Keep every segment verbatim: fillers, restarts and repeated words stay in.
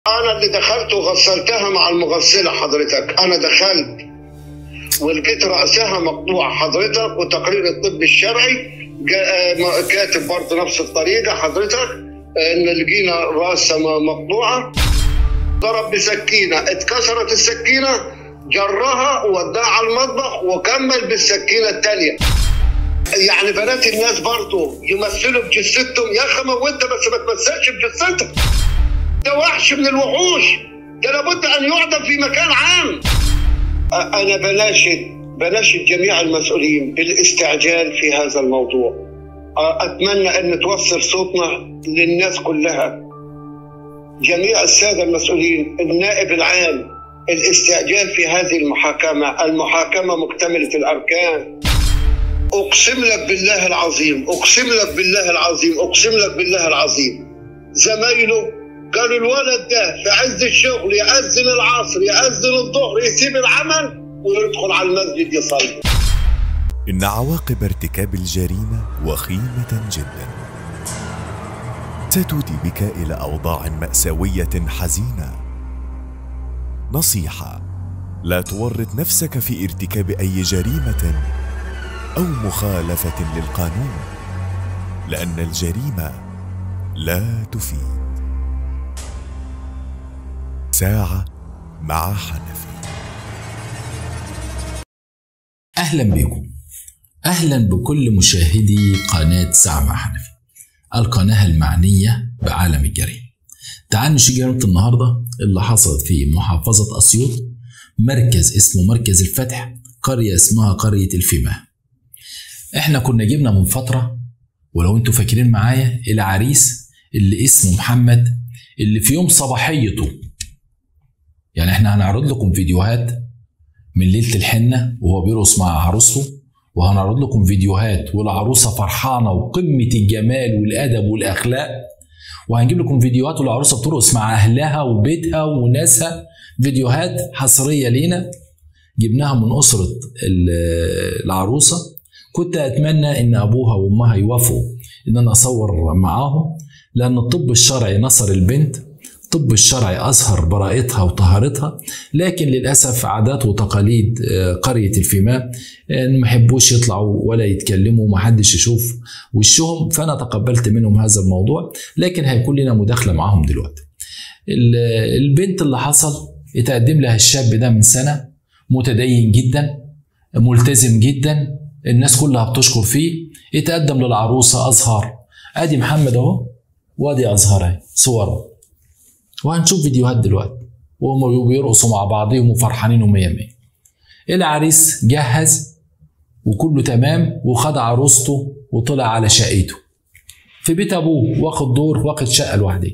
انا اللي دخلت وغسلتها مع المغسله حضرتك. انا دخلت ولقيت راسها مقطوعه حضرتك، وتقرير الطب الشرعي كاتب برضه نفس الطريقه حضرتك، ان لقينا راسها مقطوعه. ضرب بسكينه، اتكسرت السكينه، جرها ووداها على المطبخ وكمل بالسكينه الثانيه. يعني بنات الناس برضه يمثلوا بجثتهم. يا اخي موتها بس ما تمثلش بجثتها. ده وحش من الوحوش، ده لابد ان يعدم في مكان عام. انا بناشد بناشد جميع المسؤولين بالاستعجال في هذا الموضوع. اتمنى ان توصل صوتنا للناس كلها، جميع الساده المسؤولين، النائب العام، الاستعجال في هذه المحاكمه. المحاكمه مكتمله الاركان. اقسم لك بالله العظيم، اقسم لك بالله العظيم، اقسم لك بالله العظيم، زمايله قالوا الولد ده في عز الشغل يأذن العصر يأذن الظهر يسيب العمل ويدخل على المسجد يصلي. إن عواقب ارتكاب الجريمة وخيمة جدا، ستودي بك إلى أوضاع مأساوية حزينة. نصيحة: لا تورط نفسك في ارتكاب أي جريمة أو مخالفة للقانون، لأن الجريمة لا تفيد. ساعة مع حنفي. أهلا بكم، أهلا بكل مشاهدي قناة ساعة مع حنفي، القناة المعنية بعالم الجريمة. تعالوا نشوف جريمة النهاردة اللي حصلت في محافظة أسيوط، مركز اسمه مركز الفتح، قرية اسمها قرية الفيمة. احنا كنا جبنا من فترة، ولو انتوا فاكرين معايا، العريس اللي اسمه محمد، اللي في يوم صباحيته، يعني احنا هنعرض لكم فيديوهات من ليلة الحنة وهو بيرقص مع عروسته، وهنعرض لكم فيديوهات والعروسة فرحانة وقمة الجمال والأدب والأخلاق، وهنجيب لكم فيديوهات والعروسة بترقص مع أهلها وبيتها وناسها، فيديوهات حصرية لينا جبناها من أسرة العروسة. كنت أتمنى إن أبوها وأمها يوافقوا إن أنا أصور معاهم، لأن الطب الشرعي نصر البنت، الطب الشرعي أظهر براءتها وطهارتها، لكن للأسف عادات وتقاليد قرية الفيماء ما يحبوش يطلعوا ولا يتكلموا ومحدش يشوف وشهم، فأنا تقبلت منهم هذا الموضوع، لكن هيكون لنا مداخلة معهم دلوقتي. البنت اللي حصل اتقدم لها الشاب ده من سنة، متدين جدا، ملتزم جدا، الناس كلها بتشكر فيه. اتقدم للعروسة أزهار، ادي محمد اهو وادي أزهار اهي صوره، وهنشوف فيديوهات دلوقتي وهم بيرقصوا مع بعضهم وفرحانين ومية مية. العريس جهز وكله تمام، وخد عروسته وطلع على شقته في بيت ابوه، واخد دور، واخد شقه لوحده.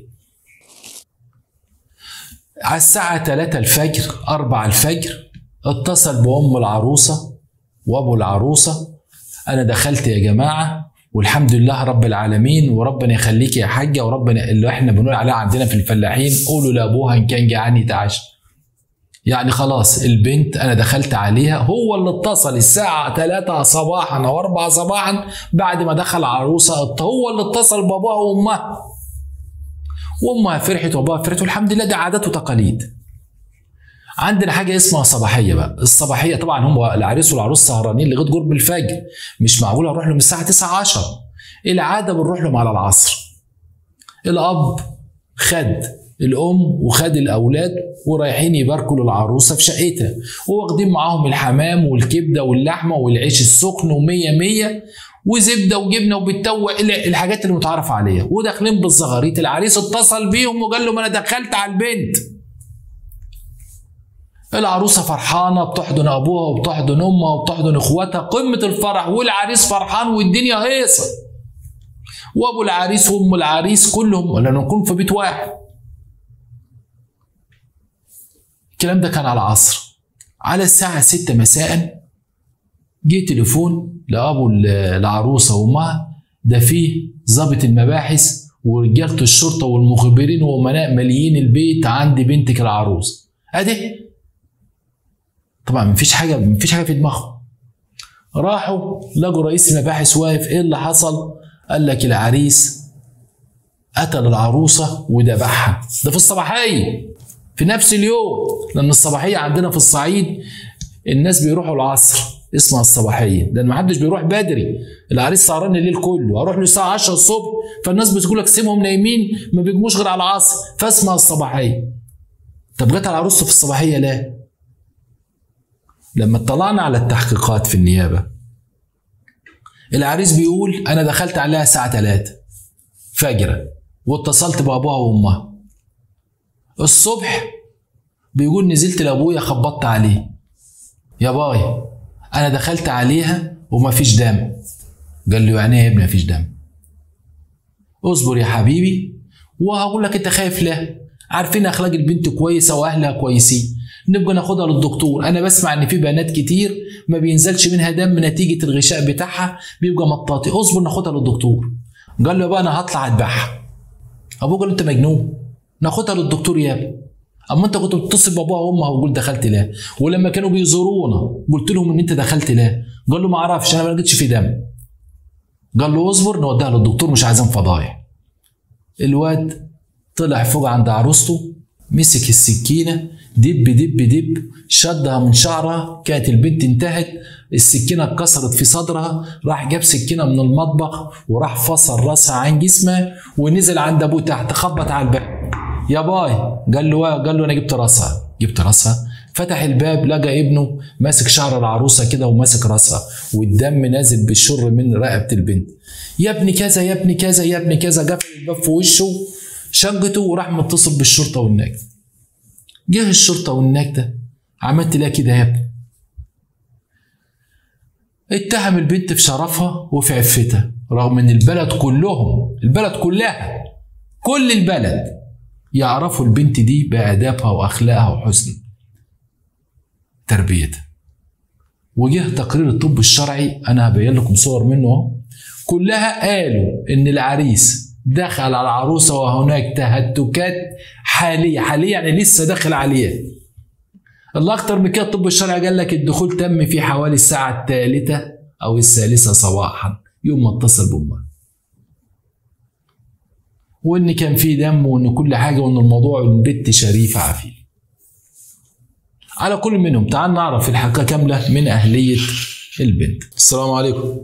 على الساعه تلاتة الفجر، أربعة الفجر، اتصل بأم العروسه وابو العروسه: انا دخلت يا جماعه والحمد لله رب العالمين، وربنا يخليك يا حاجه، وربنا اللي احنا بنقول عليه عندنا في الفلاحين قولوا لابوها ان كان جعان يتعشى. يعني خلاص البنت انا دخلت عليها، هو اللي اتصل الساعه تلاتة صباحا او أربعة صباحا بعد ما دخل عروسه، هو اللي اتصل بابوها وامها، وامها فرحت وابوها فرحت، والحمد لله. ده عادات وتقاليد. عندنا حاجه اسمها صباحيه بقى. الصباحيه طبعا هم العريس والعروس سهرانين لغايه قرب الفجر، مش معقول اروح لهم الساعه تسعة عشرة. العاده بنروح لهم على العصر. الاب خد الام وخد الاولاد ورايحين يباركوا للعروسه في شقتها، وواخدين معاهم الحمام والكبده واللحمه والعيش السخن ومية مية وزبده وجبنه وبتوق، الحاجات اللي متعارف عليها، وداخلين بالزغاريت. العريس اتصل بيهم وقال لهم انا دخلت على البنت. العروسه فرحانه بتحضن ابوها وبتحضن امها وبتحضن اخواتها، قمه الفرح، والعريس فرحان والدنيا هيصه، وابو العريس وام العريس كلهم، لانه نكون في بيت واحد. الكلام ده كان على العصر. على الساعه ستة مساء جه تليفون لابو العروسه وامها: ده فيه ضابط المباحث ورجاله الشرطه والمخبرين وامناء ماليين البيت عند بنتك العروس. ادي طبعا مفيش حاجه مفيش حاجه في دماغهم. راحوا لقوا رئيس المباحث واقف. ايه اللي حصل؟ قال لك العريس قتل العروسه وذبحها. ده في الصباحيه في نفس اليوم، لان الصباحيه عندنا في الصعيد الناس بيروحوا العصر اسمها الصباحيه، لان ما حدش بيروح بدري، العريس سهران الليل كله، هروح له الساعه عشرة الصبح، فالناس بتقول لك سيبهم نايمين ما بيجموش غير على العصر، فاسمها الصباحيه. طب جت على عروسته في الصباحيه ليه؟ لما اطلعنا على التحقيقات في النيابه، العريس بيقول انا دخلت عليها الساعه ثلاثة فجرا واتصلت بابوها وامها. الصبح بيقول نزلت لابويا خبطت عليه، يا باي انا دخلت عليها ومفيش دم. قال له يعني ايه يا ابني مفيش دم؟ اصبر يا حبيبي وهقول لك انت خايف ليه؟ عارفين اخلاق البنت كويسه واهلها كويسين، نبقى ناخدها للدكتور. انا بسمع ان في بنات كتير ما بينزلش منها دم نتيجه الغشاء بتاعها بيبقى مطاطي، اصبر ناخدها للدكتور. قال له بقى انا هطلع اذبحها. ابوه قال له انت مجنون، ناخدها للدكتور يا ابني. اما انت كنت بتتصل بابوها وامها وقول دخلت ليه؟ ولما كانوا بيزورونا قلت لهم ان انت دخلت ليه؟ قال له ما اعرفش انا ما لقيتش في دم. قال له اصبر نوديها للدكتور مش عايزين فضايح. الواد طلع فوق عند عروسته، مسك السكينه دب دب دب شدها من شعرها، كانت البنت انتهت، السكينه اتكسرت في صدرها، راح جاب سكينه من المطبخ وراح فصل راسها عن جسمها ونزل عند ابوه تحت خبط على الباب. يا باي قال له قال له انا جبت راسها. جبت راسها؟ فتح الباب لقى ابنه ماسك شعر العروسه كده وماسك راسها والدم نازل بالشر من رقبه البنت. يا ابني كذا يا ابني كذا يا ابني كذا، قفل الباب في وشه شنقته وراح متصل بالشرطه والنجده. جه الشرطه والنجده عملت لها كده يا ابني؟ اتهم البنت في شرفها وفي عفتها، رغم ان البلد كلهم البلد كلها كل البلد يعرفوا البنت دي بآدابها وأخلاقها وحسن تربيتها. وجه تقرير الطب الشرعي أنا هبين لكم صور منه كلها، قالوا إن العريس دخل على العروسة وهناك تهتكات حالية حالية يعني لسه داخل عليها. الله أكتر من كده الطب الشرعي قال لك الدخول تم في حوالي الساعة الثالثة أو الثالثة صباحا يوم ما اتصل بأمها، وان كان في دم وان كل حاجه وان الموضوع البت شريفه عفيف. على كل منهم تعال نعرف الحقيقه كامله من اهليه البنت. السلام عليكم.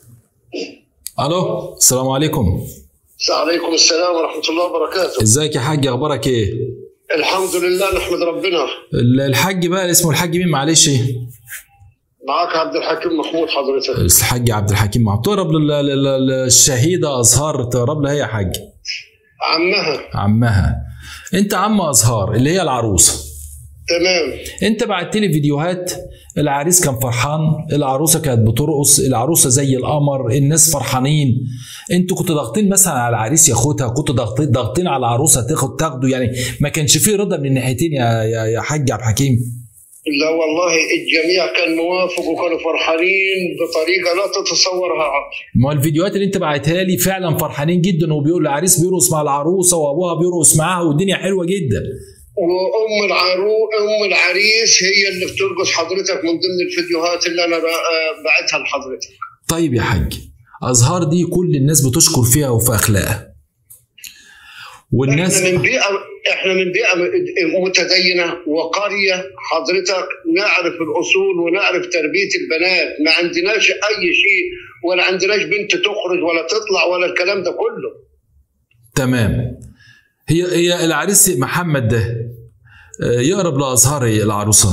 الو السلام عليكم. وعليكم السلام ورحمه الله وبركاته. ازيك يا حاج اخبارك ايه؟ الحمد لله نحمد ربنا. الحاج بقى اسمه الحاج مين معلش؟ معاك عبد الحكيم محمود حضرتك. الحاج عبد الحكيم محمود. تقرب للشهيده ازهار تقرب لها يا حاج؟ عمها. عمها. انت عم ازهار اللي هي العروسه. تمام. انت بعت لي فيديوهات العريس كان فرحان، العروسه كانت بترقص، العروسه زي القمر، الناس فرحانين. انتوا كنتوا ضاغطين مثلا على العريس ياخدها، كنتوا ضاغطين ضاغطين على العروسه تاخد تاخده، يعني ما كانش فيه رضا من الناحيتين يا يا يا حاج عبد الحكيم؟ لا والله الجميع كان موافق وكانوا فرحانين بطريقه لا تتصورها عقل. ما الفيديوهات اللي انت بعتها لي فعلا فرحانين جدا، وبيقول العريس بيرقص مع العروسه وابوها بيرقص معاها والدنيا حلوه جدا. وام العرو ام العريس هي اللي بترقص حضرتك من ضمن الفيديوهات اللي انا بعتها لحضرتك. طيب يا حاج ازهار دي كل الناس بتشكر فيها وفي اخلاقها. والناس احنا من بيئه احنا من بيئه متدينه وقريه حضرتك، نعرف الاصول ونعرف تربيه البنات، ما عندناش اي شيء ولا عندناش بنت تخرج ولا تطلع ولا الكلام ده كله. تمام. هي هي العريس محمد ده يقرب لازهار العروسه؟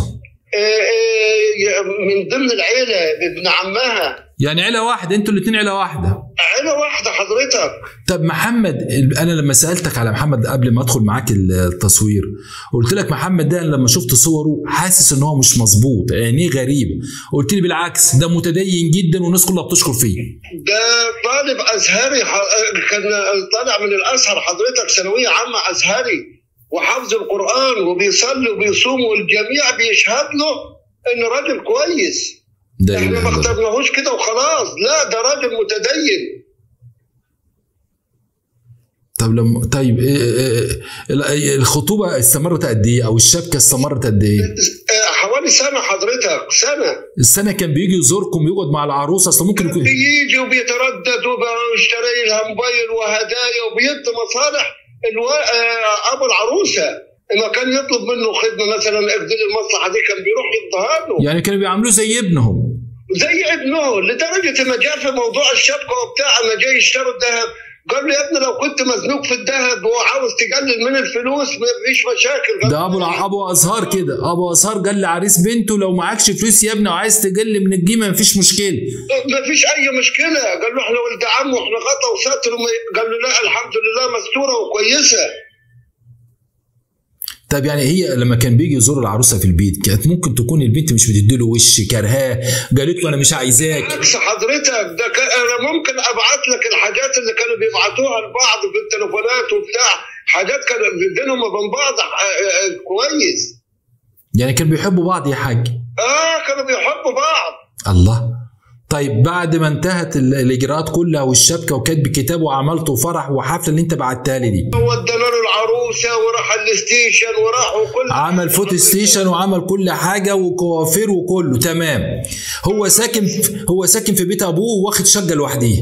من ضمن العيله ابن عمها. يعني عيله واحده، انتوا الاثنين عيله واحده؟ عيله واحده حضرتك. طب محمد، انا لما سالتك على محمد قبل ما ادخل معاك التصوير قلت لك محمد ده لما شفت صوره حاسس ان هو مش مظبوط، عينيه غريبه، قلت لي بالعكس ده متدين جدا والناس كلها بتشكر فيه. ده طالب ازهري، كان طالع من الازهر حضرتك، ثانويه عامه ازهري وحافظ القران وبيصلي وبيصوم والجميع بيشهد له ان راجل كويس. ده احنا ما اخترناهوش كده وخلاص، لا ده راجل متدين. طب لما طيب إيه إيه الخطوبه استمرت قد ايه او الشبكه استمرت قد ايه؟ حوالي حوالي سنه حضرتك، سنه. السنه كان بيجي يزوركم يقعد مع العروسه؟ اصل ممكن يكون بيجي وبيتردد وبيشتري لها موبايل وهدايا وبيدي مصالح الو... آه ابو العروسه. اما كان يطلب منه خدمه مثلا اقضي لي المصلحه دي كان بيروح يديها له. يعني كانوا بيعاملوه زي ابنهم. زي ابنه، لدرجه ما جاء في موضوع الشبكه وبتاع، اما جاي يشتروا الذهب قال له يا ابني لو كنت مزنوق في الذهب وعاوز تقلل من الفلوس مفيش مشاكل. ده ابو ابو ازهار كده، ابو ازهار قال لعريس بنته لو معكش فلوس يا ابني وعايز تقل من القيمه مفيش مشكله. مفيش اي مشكله. قال له احنا ولد عم واحنا غطا وساتر. قال له لا الحمد لله مستوره وكويسه. طب يعني هي لما كان بيجي يزور العروسه في البيت كانت ممكن تكون البنت مش بتديله وش كرهاه، قالت له انا مش عايزاك؟ عكس حضرتك، ده انا ممكن ابعت لك الحاجات اللي كانوا بيبعتوها لبعض في التليفونات وبتاع، حاجات كانت بينهم وبين بعض كويس. يعني كانوا بيحبوا بعض يا حاج؟ اه كانوا بيحبوا بعض. الله. طيب بعد ما انتهت الاجراءات كلها والشبكه وكتب كتاب وعملتوا فرح وحفله اللي انت بعتها لي دي، ودنا له العروسه وراح الستيشن وراح وكل عمل فوتو ستيشن وعمل كل حاجه وكوافير وكله تمام. هو ساكن هو ساكن في بيت ابوه واخد شقه لوحده؟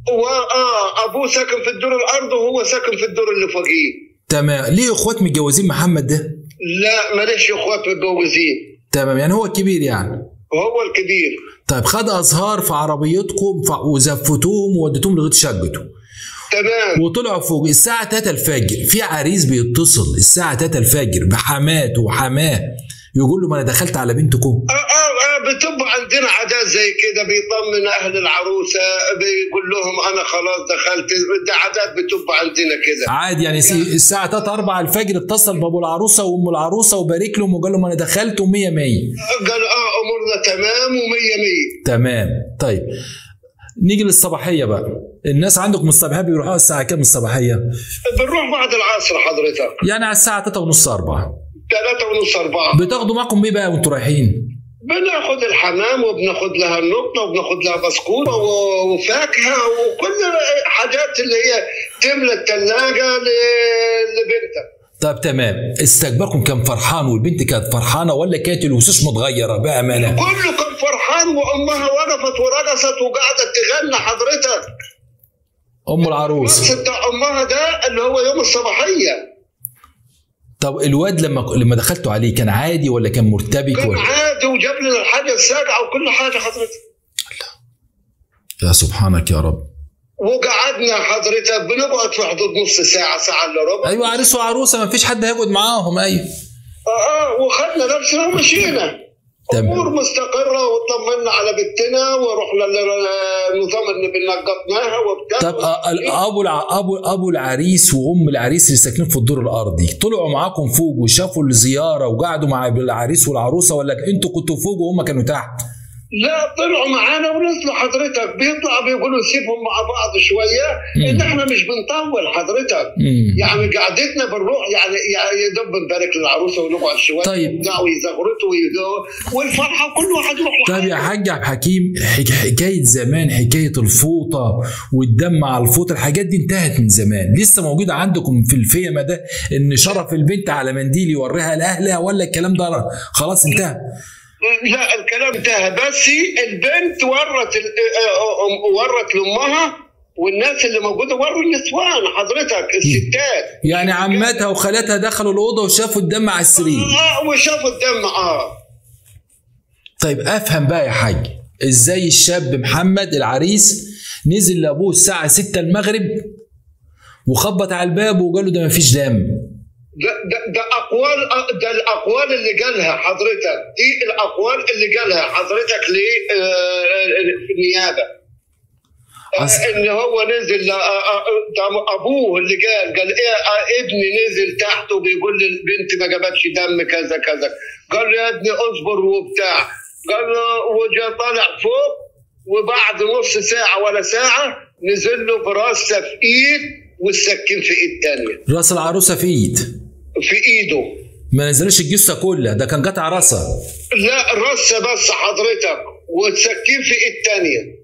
اه ابوه ساكن في الدور الارض وهو ساكن في الدور اللي فوقيه. تمام. ليه اخوات متجوزين محمد ده؟ لا ماليش اخوات متجوزين. تمام، يعني هو الكبير يعني؟ هو الكبير. طيب خد ازهار في عربيتكم وزفتوهم ووديتوهم لغايه شقته. تمام. وطلعوا فوق الساعه تلاتة الفجر، في عريس بيتصل الساعه تلاتة الفجر بحماته وحماه يقول له ما انا دخلت على بنتكم. اه اه اه بتبقى عندنا عادات زي كده، بيطمن اهل العروسه بيقول لهم انا خلاص دخلت، ده عادات بتبقى عندنا كده عادي يعني. يعني الساعه تلاتة أربعة الفجر اتصل بابو العروسه وام العروسه وبارك لهم وقال لهم انا دخلت ومية مية. قال اه امورنا تمام ومية مية. تمام. طيب نيجي للصباحيه بقى، الناس عندكم الصباحيه بيروحوا الساعه كام الصباحيه؟ بنروح بعد العصر حضرتك، يعني على الساعه تلاتة ونص أربعة. تلاتة ونص أربعة. بتاخدوا معكم ايه بقى وانتوا رايحين؟ بناخد الحمام وبناخد لها النقطة وبناخد لها بسكوت وفاكهة وكل حاجات اللي هي تملى الثلاجة لبنتك. طب تمام. استقبلكم كان فرحان والبنت كانت فرحانة ولا كانت الوشوش متغيرة بأمانة؟ كله كان فرحان وأمها وقفت ورقصت وقعدت تغني حضرتك. أم العروس بتاع أمها ده اللي هو يوم الصباحية. طب الواد لما لما دخلتوا عليه كان عادي ولا كان مرتبك؟ كان ولا؟ عادي وجاب لنا الحاجة الساقعة وكل حاجة حضرتك. يا سبحانك يا رب. وقعدنا حضرتك بنقعد في حدود نص ساعة ساعة الا ربع. ايوه عريس وعروسه ما فيش حد هيقعد معاهم. ايوه اه اه وخدنا نفسنا ومشينا. امور مستقره وطمنا على بنتنا ورحنا للنظام اللي بنقطناها وبتاع. طب ابو ابو ابو العريس وام العريس اللي ساكنين في الدور الارضي طلعوا معاكم فوق وشافوا الزياره وقعدوا مع العريس والعروسه ولا انتوا كنتوا فوق وهم كانوا تحت؟ لا طلعوا معانا ونزلوا حضرتك، بيطلعوا بيقولوا سيبهم مع بعض شويه ان احنا مش بنطول حضرتك. مم. يعني قعدتنا بنروح يعني يا دوب بنبارك للعروسه ونقعد شويه طيب ويزغرطوا والفرحه وكل واحد يروح. طيب يا حاج عبد الحكيم، حكايه زمان حكايه الفوطه والدم على الفوطه الحاجات دي انتهت من زمان، لسه موجوده عندكم في الفيمه ده ان شرف البنت على منديل يوريها لاهلها ولا الكلام ده خلاص انتهى؟ لا الكلام انتهى، بس البنت ورت ورت لامها والناس اللي موجوده وروا النسوان حضرتك الستات. يعني عمتها وخالاتها دخلوا الاوضه وشافوا الدم على السرير. اه وشافوا الدم. اه طيب افهم بقى يا حاج، ازاي الشاب محمد العريس نزل لابوه الساعه ستة المغرب وخبط على الباب وقال له ده مفيش دم؟ ده, ده, ده اقوال ده الاقوال اللي قالها حضرتك، دي الاقوال اللي قالها حضرتك لي في النيابه. ان هو نزل ده ابوه اللي قال قال ايه ابني نزل تحت وبيقول للبنت ما جابتش دم كذا كذا. قال له يا ابني اصبر وبتاع. قال له وجا طالع فوق وبعد نص ساعه ولا ساعه نزل له براسه في ايد والسكين في ايد ثانيه. راس العروسه في ايد؟ في ايده. ما نزلش الجثه كلها، ده كان قطع راسها. لا راسها بس حضرتك والسكين في ايد ثانيه.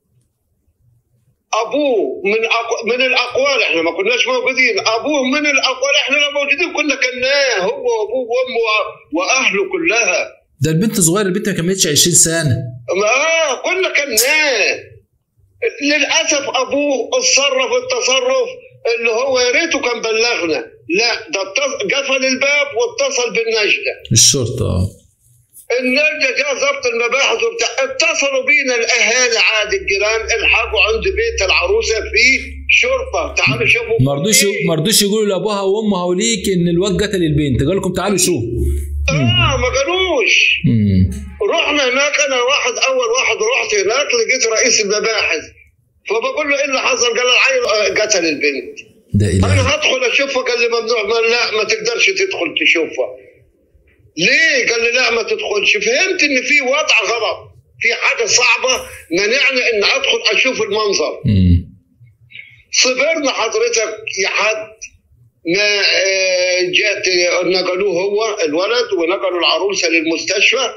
ابوه من أقو... من الاقوال، احنا ما كناش موجودين، ابوه من الاقوال احنا لو موجودين كنا كناه هو وابوه وامه واهله كلها. ده البنت صغيره، البنت ما كملتش عشرين سنه. اه كنا كناه. للاسف ابوه اتصرف التصرف اللي هو يا ريته كان بلغنا. لا ده قفل الباب واتصل بالنجده الشرطه. اه النجده جاء ضبط المباحث وبتاع، اتصلوا بينا الاهالي عادي الجيران، الحقوا عند بيت العروسه في شرطه، تعالوا شوفوا. ما رضوش ما رضوش يقولوا لابوها وامها وليك ان الواد قتل البنت، قال لكم تعالوا شوفوا. اه ما قالوش. رحنا هناك، انا واحد اول واحد رحت هناك لقيت رئيس المباحث، فبقول له ايه اللي حصل؟ قال العيل قتل البنت. ده إيه؟ انا هدخل اشوفها. قال لي ممنوع. قال لا ما تقدرش تدخل تشوفها. ليه؟ قال لي لا ما تدخلش. فهمت ان في وضع غلط، في حاجه صعبه منعني ان ادخل اشوف المنظر. امم صبرنا حضرتك يا حد ما جات، نقلوه هو الولد ونقلوا العروسه للمستشفى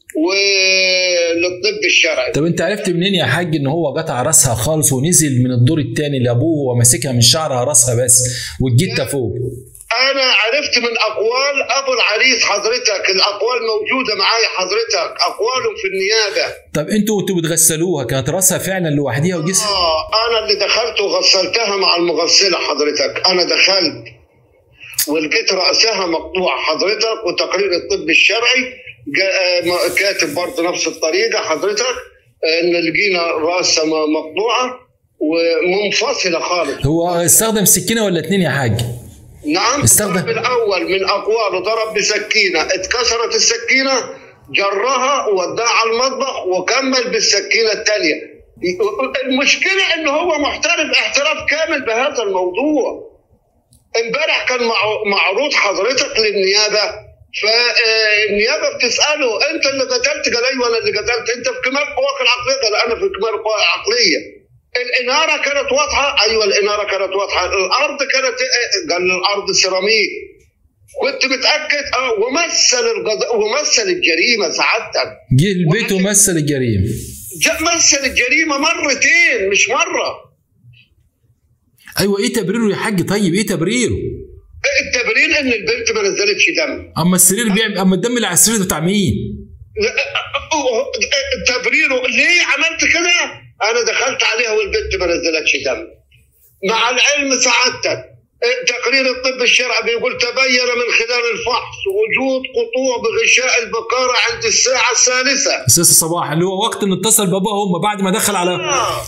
وللطب الشرعي. طب انت عرفت منين يا حاج ان هو قطع راسها خالص ونزل من الدور الثاني لابوه وماسكها من شعرها راسها بس والجته فوق؟ انا عرفت من اقوال ابو العريس حضرتك، الاقوال موجوده معايا حضرتك، اقواله في النيابه. طب انتوا وانتوا بتغسلوها كانت راسها فعلا لوحديها وجسمها؟ اه انا اللي دخلت وغسلتها مع المغسله حضرتك. انا دخلت ولقيت راسها مقطوع حضرتك، وتقرير الطب الشرعي كاتب برضه نفس الطريقه حضرتك، ان لقينا راسها مقطوعه ومنفصله خالص. هو استخدم سكينه ولا اتنين يا حاج؟ نعم استخدم. الاول من اقواله ضرب بسكينه، اتكسرت السكينه، جرها ووداها على المطبخ وكمل بالسكينه الثانيه. المشكله انه هو محترف احتراف كامل بهذا الموضوع. امبارح كان معروض حضرتك للنيابه، فالنيابه بتساله انت اللي قتلت؟ قال ايوه انا اللي قتلت. انت في كمال قواك العقليه؟ قال انا في كمال قواي العقليه. الاناره كانت واضحه؟ ايوه الاناره كانت واضحه. الارض كانت؟ قال الارض سيراميك. كنت متاكد؟ اه. ومثل القضاء ومثل الجريمه سعادتك. جه البيت ومثل الجريمه. مثل الجريمه مرتين مش مره. ايوه ايه تبريره يا حاج؟ طيب ايه تبريره؟ التبرير ان البنت ما نزلتش دم. اما السرير بيعمل، اما الدم اللي على السرير بتاع مين؟ تبريره ليه عملت كده؟ انا دخلت عليها والبنت ما نزلتش دم. مع العلم سعادتك تقرير الطب الشرعي بيقول تبين من خلال الفحص وجود قطوع بغشاء البقاره عند الساعه الثالثه السادسه صباحا، اللي هو وقت ان اتصل باباه هم بعد ما دخل على آه.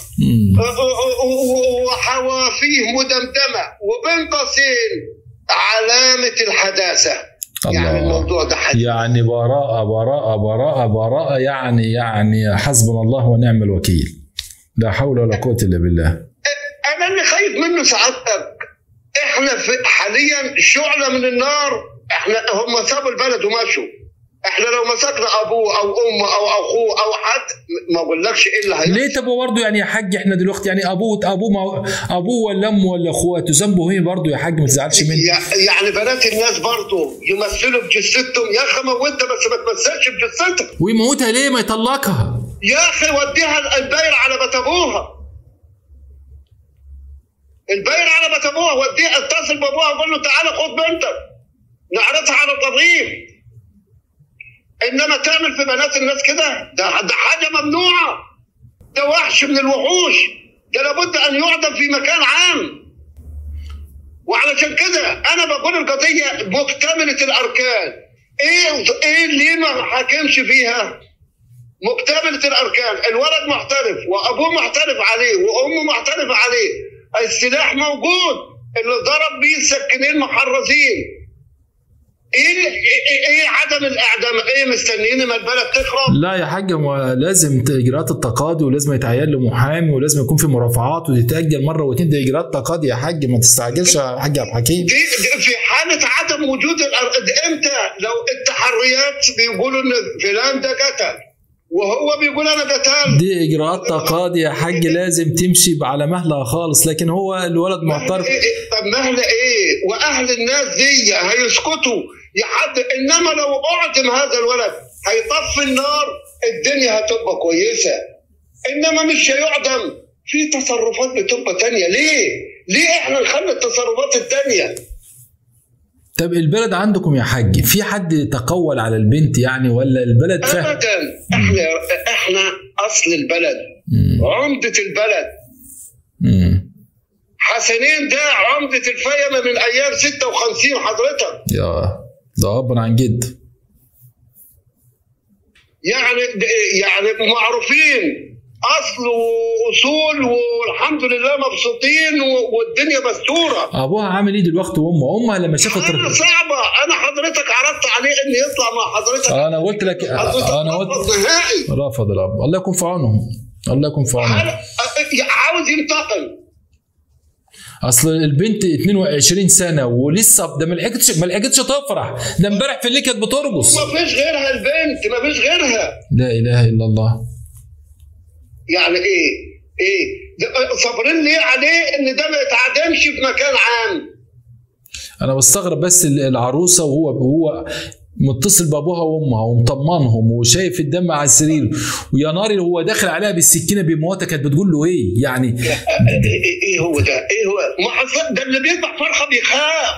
وحوافيه مدمدمه وبين قوسين علامه الحداثه. الله. يعني الموضوع ده حديث. يعني براءه براءه براءه براءه، يعني يعني حسبنا الله ونعم الوكيل. لا حول ولا قوه الا بالله. انا اللي خايف منه سعادتك، احنا في حاليا شعله من النار. احنا هم سابوا البلد ومشوا، احنا لو مسكنا ابوه او امه او اخوه او حد ما اقولكش ايه اللي هيحصل. ليه؟ طب برضه يعني يا حاج احنا دلوقتي يعني ابوه ابوه ما ابوه ولا امه ولا اخواته ذنبه ايه برضه يا حاج؟ ما تزعلش مني. يعني بنات الناس برضه يمثلوا بجثتهم. يا اخي موتها بس ما تمثلش بجثتها. ويموتها ليه؟ ما يطلقها يا اخي. وديها الباير على بيت ابوها، الباير على بيت ابوها. وديها اتصل بابوها وقول له تعالى خد بنتك نعرضها على الطبيب. انما تعمل في بنات الناس كده ده ده حاجه ممنوعه. ده وحش من الوحوش. ده لابد ان يعدم في مكان عام. وعلشان كده انا بقول القضيه مكتمله الاركان. ايه ايه اللي ما حاكمش فيها؟ مكتمله الاركان. الولد محترف وابوه محترف عليه وامه محترفه عليه. السلاح موجود اللي ضرب بيه السكينين محرزين. ايه ايه عدم الاعدام؟ ايه مستنيين ما البلد تخرب؟ لا يا حاج، لازم اجراءات التقاضي ولازم يتعين له محامي ولازم يكون في مرافعات وتتاجل مره واتنين. دي اجراءات تقاضي يا حاج، ما تستعجلش يا حاج عبد الحكيم. دي, دي في حاله عدم وجود امتى؟ لو التحريات بيقولوا ان فلان ده قتل وهو بيقول انا قتل، دي اجراءات تقاضي يا حاج لازم تمشي على مهلها خالص. لكن هو الولد معترف. إيه إيه؟ طب مهله ايه؟ واهل الناس دي هيسكتوا يا حد؟ انما لو اعدم هذا الولد هيطفي النار، الدنيا هتبقى كويسه. انما مش هيعدم، في تصرفات بتبقى تانية. ليه؟ ليه احنا نخلي التصرفات التانية؟ طب البلد عندكم يا حاج في حد تقول على البنت يعني ولا البلد فاهم؟ ابدا. احنا احنا اصل البلد، مم. عمده البلد. مم. حسنين ده عمده الفيمه من ايام ستة وخمسين حضرتك. يا ده ابا عن جد. يعني يعني معروفين اصل واصول، والحمد لله مبسوطين والدنيا مستوره. ابوها عامل ايه دلوقتي وامه؟ امها لما شافت حاجه صعبه. انا حضرتك عرضت عليه ان يطلع مع حضرتك. انا قلت لك انا قلت نهائي رافض الاب. الله يكون في عونهم، الله يكون في عونهم. عاوز ينتقم. اصل البنت اتنين وعشرين سنه ولسه ده ما لحقتش ما لحقتش تفرح، ده امبارح في اللي كانت بترقص. ما فيش غيرها البنت، ما فيش غيرها. لا اله الا الله. يعني ايه؟ ايه؟ صابرين ليه عليه ان ده ما يتعدمش في مكان عام؟ انا بستغرب بس العروسه وهو هو متصل بابوها وامها ومطمنهم وشايف الدم على السرير، ويا ناري هو داخل عليها بالسكينه بموتها، كانت بتقول له ايه يعني؟ ايه هو ده؟ ايه هو؟ ما ده اللي بيذبح فرخه بيخاف.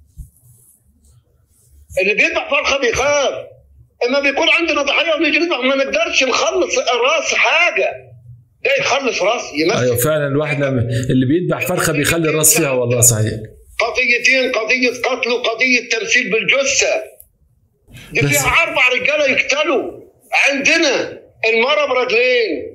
اللي بيذبح فرخه بيخاف. اما بيكون عندنا ضحيه ونيجي نذبح ما نقدرش نخلص راس حاجه. ده يخلص راس يمثل. ايوه فعلا الواحد لما اللي بيذبح فرخه بيخلي الراس فيها، والله صحيح. قضيتين، قضيه قتل وقضيه تمثيل بالجثه. دي فيها اربع رجاله يقتلوا. عندنا المرأة برجلين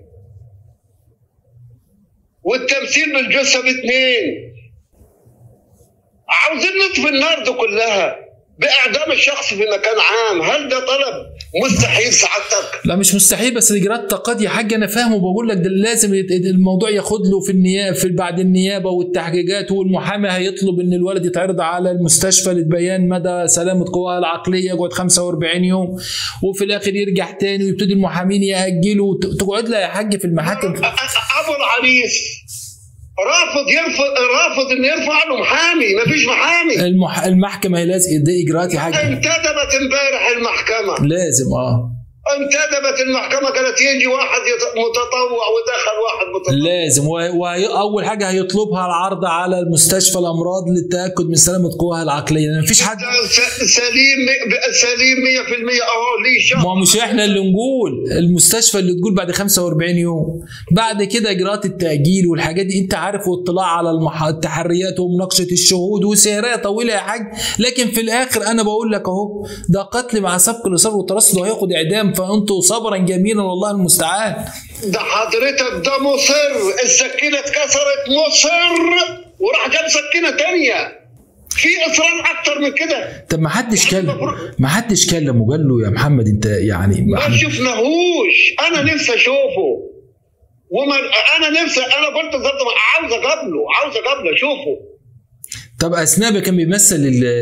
والتمثيل بالجثه باثنين. عاوزين نطفي النار دي كلها باعدام الشخص في مكان عام. هل ده طلب مستحيل سعادتك؟ لا مش مستحيل، بس الاجراءات تقاضي يا حاج. انا فاهم وبقول لك ده لازم الموضوع ياخد له في النيابه، في بعد النيابه والتحقيقات، والمحامي هيطلب ان الولد يتعرض على المستشفى لبيان مدى سلامه قواه العقليه، يقعد خمسة وأربعين يوم، وفي الاخر يرجع تاني ويبتدي المحامين ياجلوا، تقعد لها يا حاج في المحاكم. ابو العريس رافض يرفض رافض ان يرفع له محامي. مفيش محامي. المح... المحكمه هي لازم دي اجراءات يا حاج. انتدبت امبارح المحكمه. لازم اه انتدبت المحكمه قالت يجي واحد متطوع ودخل واحد متطوع. لازم. واول حاجه هيطلبها العرض على المستشفى الامراض للتاكد من سلامه قواها العقليه. ما فيش حد سليم سليم مية في المية اهو ليه شهر. ما مش احنا اللي نقول، المستشفى اللي تقول بعد خمسة وأربعين يوم. بعد كده اجراءات التاجيل والحاجات دي انت عارف، واطلاع على المح... التحريات ومناقشه الشهود وسيريه طويله يا حاج. لكن في الاخر انا بقول لك اهو ده قتل مع سبق الاصرار والترصد وهياخد اعدام، فانتوا صبرا جميلا والله المستعان. ده حضرتك ده مصر. السكينه اتكسرت مصر وراح جاب سكينه تانية. في اصرار اكتر من كده؟ طب ما حدش كلم ما حدش كلم وقال له يا محمد انت يعني ما شفناهوش. انا نفسي اشوفه وما انا نفسي انا قلت بالظبط عاوز اقابله عاوز اقابله اشوفه. طب اثناء كان بيمثل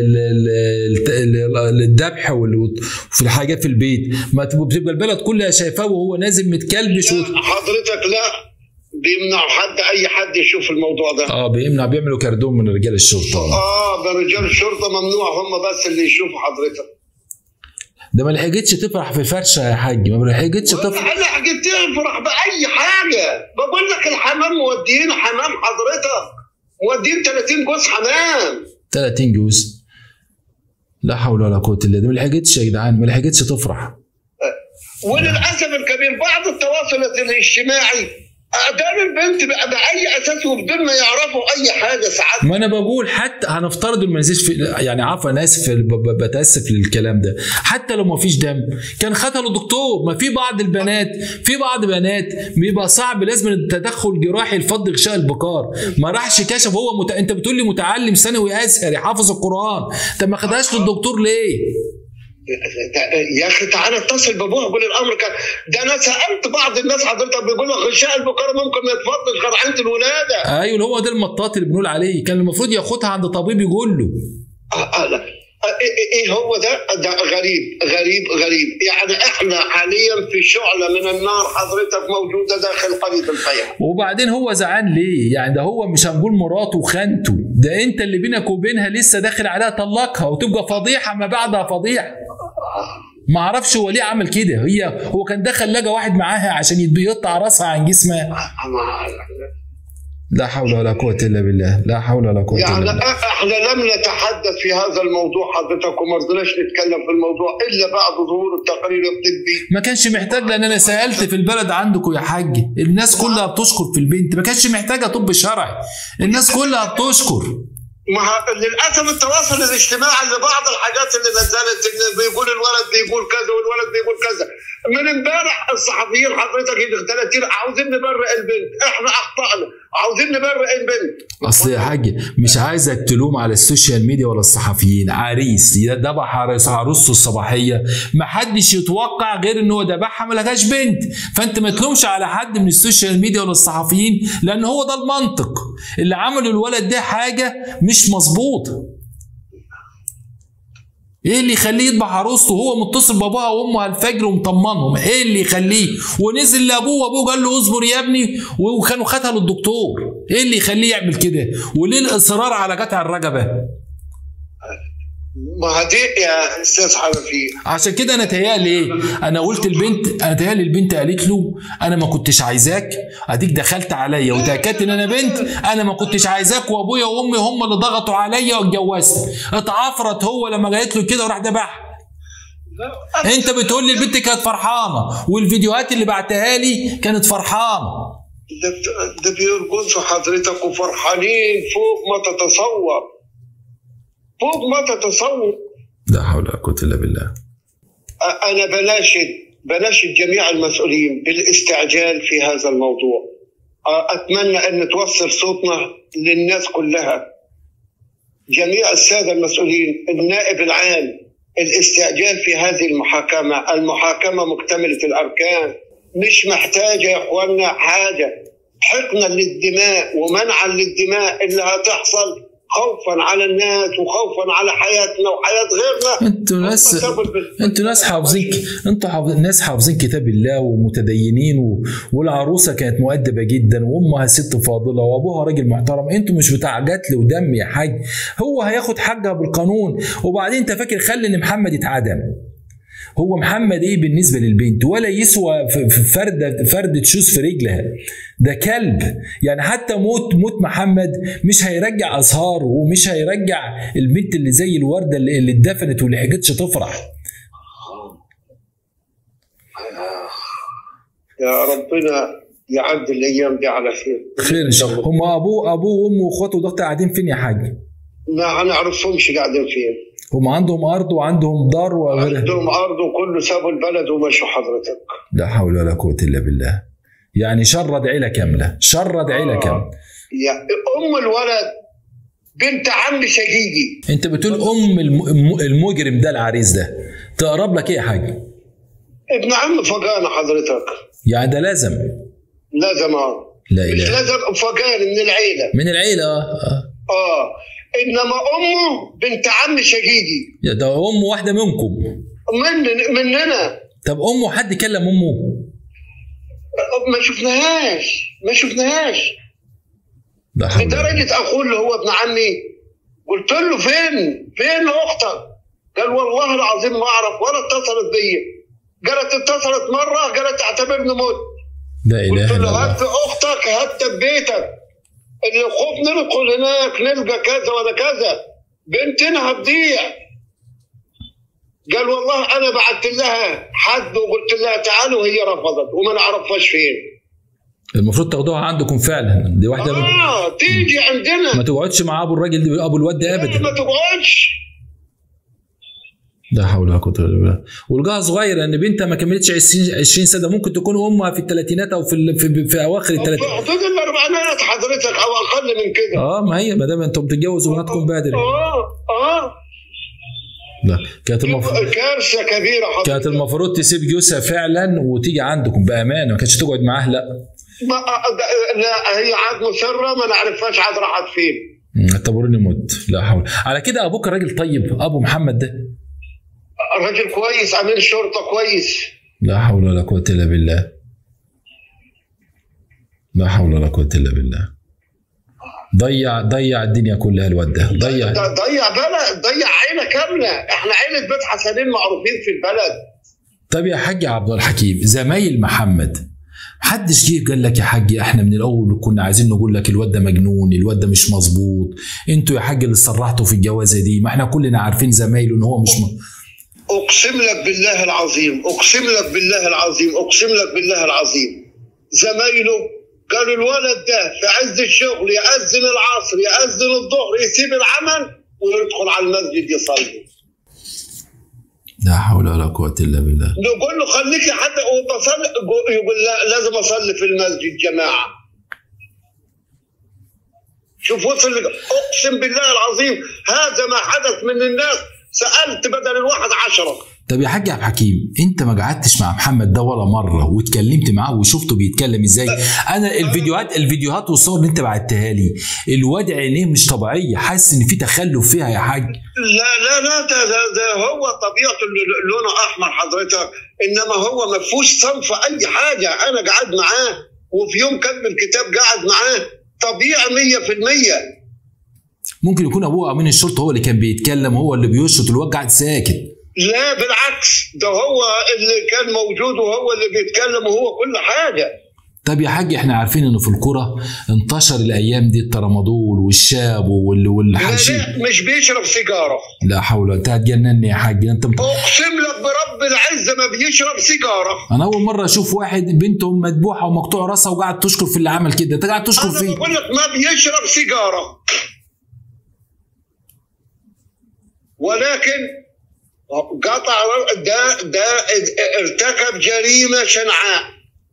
الذبح وفي الحاجات في البيت، ما بتبقى البلد كلها شايفاه وهو نازل متكلبش و... حضرتك لا بيمنعوا حد اي حد يشوف الموضوع ده. اه بيمنع، بيعملوا كردون من رجال الشرطه. اه ده رجال الشرطه ممنوع، هم بس اللي يشوفوا حضرتك. ده ما لحقتش تفرح في فرشه يا حاج، ما لحقتش تفرح. انا لحقت تفرح باي حاجه. بقول لك الحمام موديين حمام حضرتك، مودين ثلاثين جوز حمام. ثلاثين جوز؟ لا حول ولا قوه الا بالله. ما لحقتش يا جدعان، ما لحقتش تفرح. وللاسف الكبير بعض التواصل الاجتماعي اعدام البنت بقى باي اساس وبدون ما يعرفوا اي حاجه ساعات. ما انا بقول حتى هنفترض ما نزلش في يعني عفوا انا اسف بتاسف للكلام ده، حتى لو ما فيش دم كان خدها دكتور. ما في بعض البنات في بعض بنات بيبقى صعب لازم التدخل جراحي لفض غشاء البكار، ما راحش كشف هو مت... انت بتقول لي متعلم ثانوي ازهري حافظ القران، طب ما خدهاش للدكتور ليه؟ يا اخي تعالى اتصل بابوها قول الامر كان ده. انا سالت بعض الناس حضرتك بيقول لك غشاء البكاره ممكن ما يتفضش غير عند الولاده. ايوه هو ده المطاط اللي بنقول عليه، كان المفروض ياخدها عند طبيب يقول له. آه آه لا. ايه هو ده؟ ده غريب غريب غريب. يعني احنا حاليا في شعله من النار حضرتك موجوده داخل قريه الفيحاء. وبعدين هو زعلان ليه؟ يعني ده هو مش هنقول مراته وخانته، ده انت اللي بينك وبينها لسه داخل عليها طلقها وتبقى فضيحه ما بعدها فضيحه. ما اعرفش هو ليه عمل كده. هي هو كان دخل لقى واحد معاها عشان يقطع راسها عن جسمها. لا حول ولا قوة إلا بالله، لا حول ولا قوة يعني إلا بالله. احنا لم نتحدث في هذا الموضوع حضرتك، وما رضيناش نتكلم في الموضوع الا بعد ظهور التقرير الطبي. ما كانش محتاج، لان انا سالت في البلد عندكم يا حاج، الناس كلها بتشكر في البنت، ما كانش محتاجه طب شرعي، الناس كلها بتشكر. مع للاسف التواصل الاجتماعي لبعض الحاجات اللي نزلت، اللي بيقول الولد بيقول كذا والولد بيقول كذا. من امبارح الصحفيين حضرتك ثلاثين عاوزين نبرئ البنت، احنا اخطانا عاوزين نبرئ البنت. اصل يا حاج مش عايزك تلوم على السوشيال ميديا ولا الصحفيين، عريس ذبح عروسته الصباحيه، ما حدش يتوقع غير ان هو ذبحها ما لهاش بنت، فانت ما تلومش على حد من السوشيال ميديا ولا الصحفيين، لان هو ده المنطق اللي عمله الولد ده حاجه مش مظبوطه. ايه اللي يخليه يذبح عروسته وهو متصل بابوها وامه على الفجر ومطمنهم؟ ايه اللي يخليه؟ ونزل لابوه وابوه قال له اصبر يا ابني، وكانوا خدها للدكتور. ايه اللي يخليه يعمل كده؟ وليه الاصرار على قطع الرقبه؟ ما هدي يا استاذ حنفي، عشان كده انا تهيألي ايه؟ انا قلت البنت، انا تهيألي البنت قالت له انا ما كنتش عايزاك، اديك دخلت عليا وتاكدت ان انا بنت، انا ما كنتش عايزاك، وابويا وامي هم اللي ضغطوا عليا واتجوزت. اتعفرت هو لما قالت له كده وراح ذبحها. انت بتقول لي البنت كانت فرحانه، والفيديوهات اللي بعتها لي كانت فرحانه. ده ده بيرقصوا حضرتك وفرحانين فوق ما تتصور، فوق ما تتصور. لا حول ولا قوة إلا بالله. أنا بناشد بناشد جميع المسؤولين بالاستعجال في هذا الموضوع. أتمنى أن توصل صوتنا للناس كلها، جميع السادة المسؤولين، النائب العام، الاستعجال في هذه المحاكمة. المحاكمة مكتملة الأركان، مش محتاجة يا إخواننا حاجة، حقنا للدماء ومنعا للدماء اللي هتحصل خوفا على الناس وخوفا على حياتنا وحياه غيرنا. انتوا ناس انتوا ناس حافظين، انتوا حافظ... ناس حافظين كتاب الله ومتدينين و... والعروسه كانت مؤدبه جدا وامها ست فاضله وابوها راجل محترم. انتوا مش بتاع قتل ودم يا حاج، هو هياخد حقها بالقانون. وبعدين انت فاكر خلي ان محمد يتعدم؟ هو محمد ايه بالنسبه للبنت؟ ولا يسوى فرده فرده شوز في رجلها، ده كلب. يعني حتى موت موت محمد مش هيرجع ازهاره ومش هيرجع البنت اللي زي الورده اللي, اللي اتدفنت واللي حكتش تفرح. يا ربنا يعدي الايام دي على خير. خير ان شاء الله. هم ابوه ابوه وامه واخواته وضغط قاعدين فين يا حاج؟ ما هنعرفهمش قاعدين فين. هم عندهم ارض وعندهم دار وغيره. عندهم ارض وكله سابوا البلد ومشوا حضرتك. لا حول ولا قوه الا بالله. يعني شرد عيله كامله، شرد عيله كامله. يا ام الولد بنت عم شقيقي. انت بتقول ام المجرم ده العريس ده تقرب لك ايه يا حاج؟ ابن عم فقانه حضرتك. يعني ده لازم لازم اه لا اله، مش لازم فقان من العيله، من العيله اه اه انما امه بنت عم شقيقي. يا ده امه واحده منكم، من مننا. طب امه حد كلم امه؟ ما شفناهاش ما شفناهاش لدرجه اخوه اللي هو ابن عمي قلت له فين فين اختك؟ قال والله العظيم ما اعرف ولا اتصلت بيا. قالت اتصلت مره قالت اعتبرني مت. لا اله الا الله. قلت له هات اختك هات بيتك، اللي خوف ندخل هناك نلقى كذا ولا كذا، بنتنا هتضيع. قال والله انا بعت لها حد وقلت لها تعالوا وهي رفضت وما نعرفهاش فين. المفروض تاخدوها عندكم فعلا، دي واحده اه بت... تيجي عندنا. ما تقعدش مع ابو الراجل ابو الواد ده ابدا، ما تقعدش. لا حول ولا قوه الا بالله. والجاه صغيره لان بنتها ما كملتش عشرين سنه، ممكن تكون امها في الثلاثينات او في في, في اواخر الثلاثينات، في حدود الاربعينات حضرتك او اقل من كده. اه ما هي ما دام انتم بتتجوزوا بناتكم بدري. اه اه لا كانت المفروض كارثه كبيره حضرتك. كانت المفروض تسيب جوزها فعلا وتيجي عندكم بامانه، ما كانتش تقعد معاه. لا ما لا هي عاد مسره ما نعرفهاش عاد راحت فين. اعتبروني مت. لا حول. على كده ابوك راجل طيب ابو محمد ده؟ راجل كويس، امين شرطه كويس. لا حول ولا قوه الا بالله. لا حول ولا قوه الا بالله. ضيع ضيع الدنيا كلها الواد ده، ضيع ضيع بلد، ضيع عيله كامله. احنا عيله بيت حسنين معروفين في البلد. طب يا حاج عبد الحكيم، زمايل محمد محدش جه قال لك يا حاج احنا من الاول كنا عايزين نقول لك الواد ده مجنون، الواد ده مش مظبوط، انتوا يا حاج اللي صرحتوا في الجوازه دي، ما احنا كلنا عارفين زمايله ان هو مش م... اقسم لك بالله العظيم، اقسم لك بالله العظيم، اقسم لك بالله العظيم، زمايله قالوا الولد ده في عز الشغل يأذن العصر يأذن الظهر يسيب العمل ويدخل على المسجد يصلي. لا حول ولا قوة إلا بالله. نقول له خليك يا حد وبصلي، يقول لا لازم أصلي في المسجد جماعة. شوف وصل، أقسم بالله العظيم هذا ما حدث من الناس، سألت بدل الواحد عشرة. طب يا حاج عبد الحكيم انت ما قعدتش مع محمد ده ولا مره واتكلمت معاه وشفته بيتكلم ازاي؟ انا الفيديوهات الفيديوهات والصور اللي انت بعتها لي الواد عينيه مش طبيعيه، حاسس ان في تخلف فيها يا حاج. لا لا لا ده, ده, ده هو طبيعته لونه احمر حضرتك، انما هو ما فيهوش صنف اي حاجه. انا قاعد معاه وفي يوم كتب الكتاب قاعد معاه طبيعي مية في المية. ممكن يكون ابوه امين الشرطه هو اللي كان بيتكلم، هو اللي بيشرط، الواد قاعد ساكت. لا بالعكس، ده هو اللي كان موجود وهو اللي بيتكلم وهو كل حاجة. طب يا حاج احنا عارفين انه في الكرة انتشر الايام دي الترامادول والشاب والحشيش. لا مش بيشرب سيجارة. لا حول، انت هتجنني يا حاج انت. اقسم لك برب العزة ما بيشرب سيجارة. انا اول مرة اشوف واحد بنته مذبوحة ومقطوع راسها وقاعد تشكر في اللي عمل كده، انت قاعد تشكر فيه. انا بقول لك ما بيشرب سيجارة، ولكن قطع ده ده ارتكب جريمه شنعاء.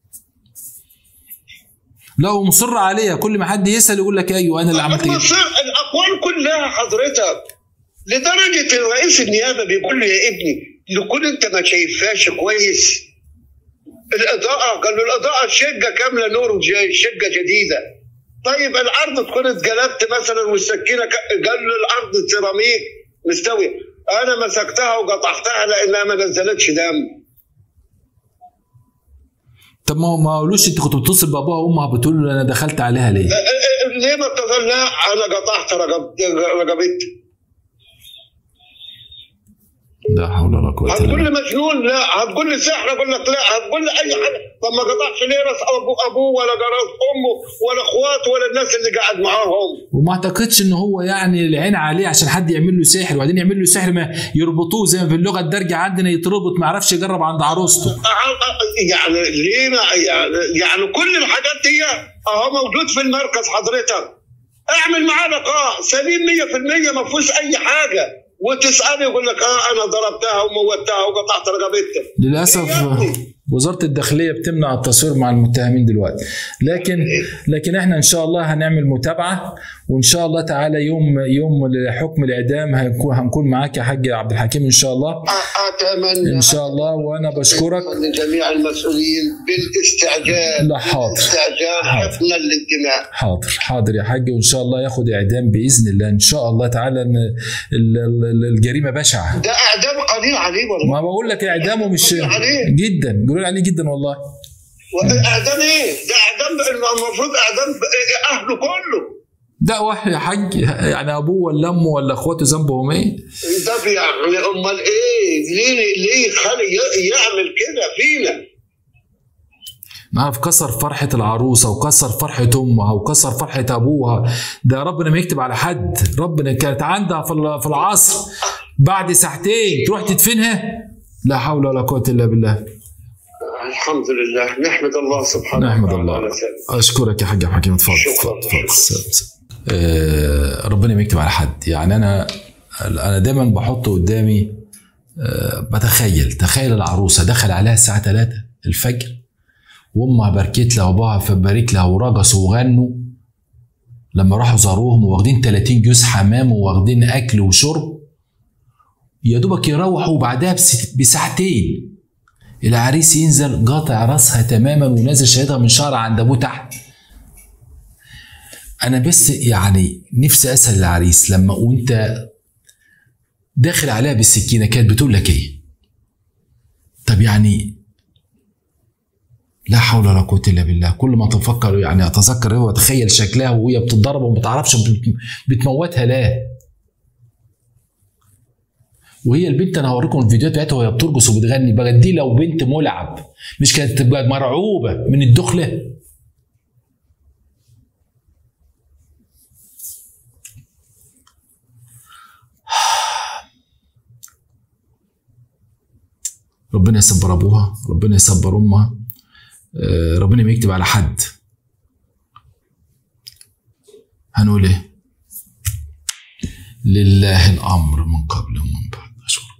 لا ومصر عليها، كل ما حد يسال يقول لك ايوه انا اللي عملت كده. مصر الاقوال كلها حضرتك، لدرجه الرئيس النيابه بيقول له يا ابني لكل انت ما شايفهاش كويس الاضاءه، قال له الاضاءه الشقه كامله نور شقه جديده. طيب الارض تكون اتجلبت مثلا والسكينه، قال له الارض سيراميك مستوي. انا مسكتها وقطعتها لانها ما نزلتش دم. طب ما ما قالوش انت كنت بتتصل بابوها وامها بتقول له انا دخلت عليها ليه؟ ليه ما اتصل؟ لا انا قطعت رقبتي. لا حول ولا قوة الا بالله. هتقول لي مجنون؟ لا. هتقول لي سحر؟ اقول لك لا. هتقول لي اي حاجه. طب ما قطعش ليه راس ابو ابوه ولا راس امه ولا اخواته ولا الناس اللي قاعد معاهم؟ وما اعتقدش ان هو يعني العين عليه عشان حد يعمل له سحر، وبعدين يعمل له سحر ما يربطوه زي ما في اللغه الدارجه عندنا يتربط ما يعرفش يجرب عند عروسته. يعني ليه ما يعني, يعني كل الحاجات دي اهو موجود في المركز حضرتك. اعمل معاه لقاء سليم مية في المية ما فيهوش اي حاجه، وتسأله يقول لك اه انا ضربتها وموتها وقطعت رقبتها. للاسف وزارة الداخلية بتمنع التصوير مع المتهمين دلوقتي، لكن لكن احنا ان شاء الله هنعمل متابعة، وان شاء الله تعالى يوم يوم حكم الاعدام هنكون هنكون معاك يا حاج عبد الحكيم ان شاء الله. اتمنى ان شاء الله، وانا بشكرك لجميع المسؤولين بالاستعجال. لا حاضر بالاستعجال حفظا للدماء. حاضر حاضر يا حاج، وان شاء الله ياخد اعدام باذن الله ان شاء الله تعالى. ان الجريمة بشعة. ده اعدام قليل عليه والله. ما بقول لك اعدامه مش جدا، قولوا عليه جدا والله. واعدام ايه؟ ده اعدام المفروض اعدام اهله كله. ده واحد يا حاج، يعني ابوه ولا امه ولا اخواته ذنبهم ايه؟ ده يعني امال ايه؟ ليه ليه خلي يعمل كده فينا؟ نعرف كسر فرحة العروسة وكسر فرحة أمها وكسر فرحة أبوها. ده ربنا ما يكتب على حد. ربنا كانت عندها في العصر بعد ساعتين تروح تدفنها. لا حول ولا قوة إلا بالله. الحمد لله، نحمد الله سبحانه وتعالى. نحمد الله. أشكرك يا حاج حكيم. اتفضل اتفضل. آه ربنا ما يكتب على حد. يعني أنا أنا دايما بحط قدامي آه بتخيل تخيل العروسة دخل عليها الساعة ثلاثة الفجر وامها باركت لها وابوها فبارك لها ورقصوا وغنوا لما راحوا زاروهم، واخدين ثلاثين جوز حمام وواخدين اكل وشرب، يا دوبك يروحوا بعدها بساعتين العريس ينزل قاطع راسها تماما ونازل شايطها من شعرها عند ابوه تحت. انا بس يعني نفسي اسال العريس لما وانت داخل عليها بالسكينه كانت بتقول لك ايه؟ طب يعني لا حول ولا قوة إلا بالله. كل ما تفكر يعني أتذكر هو أتخيل شكلها وهي بتتضرب وما تعرفش بتموتها لا. وهي البنت انا هوريكم الفيديوهات بتاعتها وهي بترقص وبتغني بقى. دي لو بنت ملعب مش كانت تبقى مرعوبه من الدخله؟ ربنا يصبر ابوها، ربنا يصبر امها، ربنا ما يكتب على حد. هنقول ايه؟ لله الامر من قبل ومن بعد.